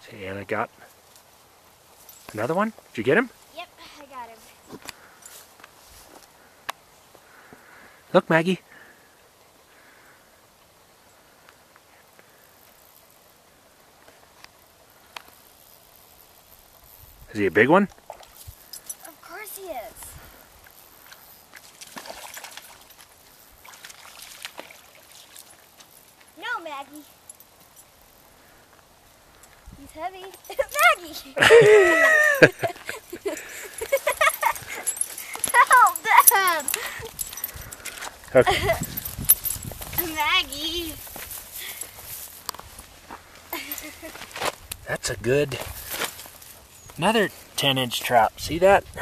See, Anna got another one. Did you get him? Yep, I got him. Look, Maggie. Is he a big one? Of course he is. No, Maggie. He's heavy. Maggie! Help, Dad! Okay. Maggie! That's a good, another 10-inch trout. See that?